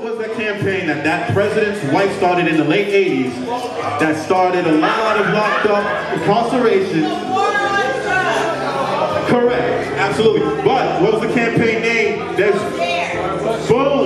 was the campaign that that president's wife started in the late 80s that started a lot of locked up incarcerations. Correct, absolutely. But what was the campaign name? There's boom.